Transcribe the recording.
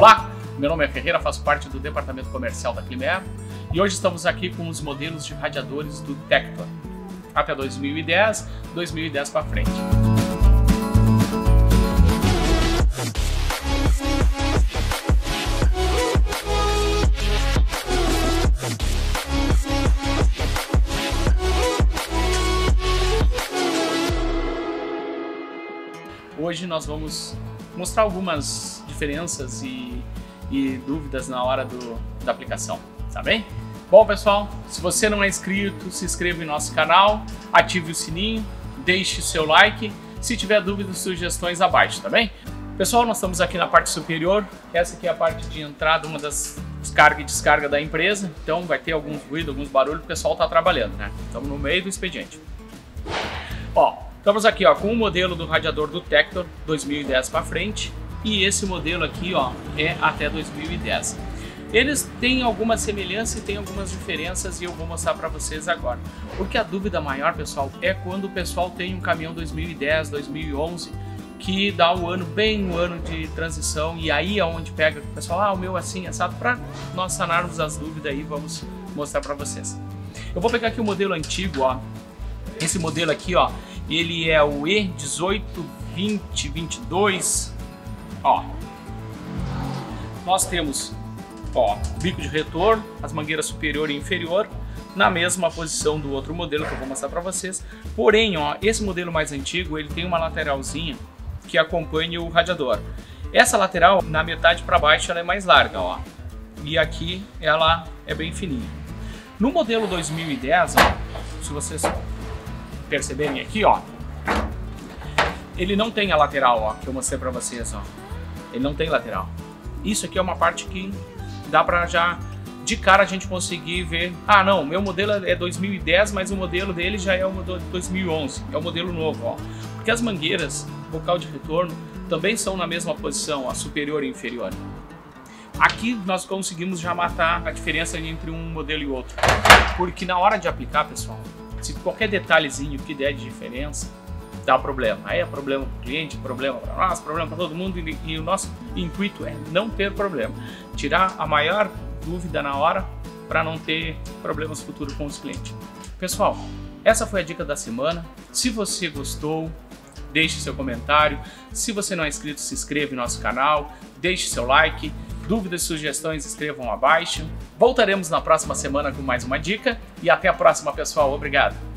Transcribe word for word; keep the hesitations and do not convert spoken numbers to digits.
Olá, meu nome é Ferreira, faço parte do departamento comercial da Climer e hoje estamos aqui com os modelos de radiadores do Tector até dois mil e dez, dois mil e dez para frente. Hoje nós vamos mostrar algumas diferenças e, e dúvidas na hora do, da aplicação, tá bem? Bom pessoal, se você não é inscrito, se inscreva em nosso canal, ative o sininho, deixe seu like, se tiver dúvidas, sugestões abaixo, tá bem? Pessoal, nós estamos aqui na parte superior, essa aqui é a parte de entrada, uma das carga e descarga da empresa, então vai ter alguns ruídos, alguns barulhos, o pessoal está trabalhando, né? Estamos no meio do expediente. Ó, estamos aqui ó, com o modelo do radiador do Tector dois mil e dez para frente e esse modelo aqui ó, é até dois mil e dez. Eles têm alguma semelhança e têm algumas diferenças e eu vou mostrar para vocês agora. Porque a dúvida maior, pessoal, é quando o pessoal tem um caminhão dois mil e dez, dois mil e onze que dá o ano bem o ano de transição e aí é onde pega o pessoal, ah, o meu assim, assado, para nós sanarmos as dúvidas aí, vamos mostrar para vocês. Eu vou pegar aqui o modelo antigo, ó. Esse modelo aqui, ó, ele é o E dezoito vinte vinte e dois, ó. Nós temos, ó, bico de retorno, as mangueiras superior e inferior, na mesma posição do outro modelo que eu vou mostrar para vocês. Porém, ó, esse modelo mais antigo, ele tem uma lateralzinha que acompanha o radiador. Essa lateral, na metade para baixo, ela é mais larga, ó. E aqui ela é bem fininha. No modelo dois mil e dez, ó, se vocês perceberem aqui, ó, ele não tem a lateral, ó, que eu mostrei para vocês, ó. Ele não tem lateral. Isso aqui é uma parte que dá para já de cara a gente conseguir ver, ah, não, meu modelo é dois mil e dez, mas o modelo dele já é o modelo de dois mil e onze, é o modelo novo, ó. Porque as mangueiras, bocal de retorno, também são na mesma posição, a superior e inferior. Aqui nós conseguimos já matar a diferença entre um modelo e outro. Porque na hora de aplicar, pessoal, se qualquer detalhezinho que der de diferença, dá problema. Aí é problema para o cliente, problema para nós, problema para todo mundo e, e o nosso intuito é não ter problema. Tirar a maior dúvida na hora para não ter problemas futuros com os clientes. Pessoal, essa foi a dica da semana. Se você gostou, deixe seu comentário. Se você não é inscrito, se inscreva no nosso canal, deixe seu like. Dúvidas e sugestões, escrevam abaixo. Voltaremos na próxima semana com mais uma dica e até a próxima, pessoal. Obrigado!